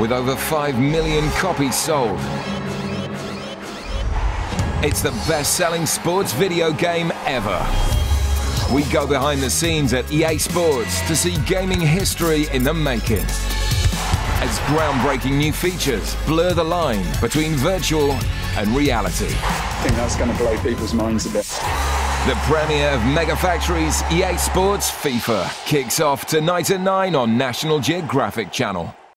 with over 5 million copies sold. It's the best-selling sports video game ever. We go behind the scenes at EA Sports to see gaming history in the making, as groundbreaking new features blur the line between virtual and reality. I think that's going to blow people's minds a bit. The premiere of Megafactories EA Sports FIFA kicks off tonight at 9 on National Geographic channel.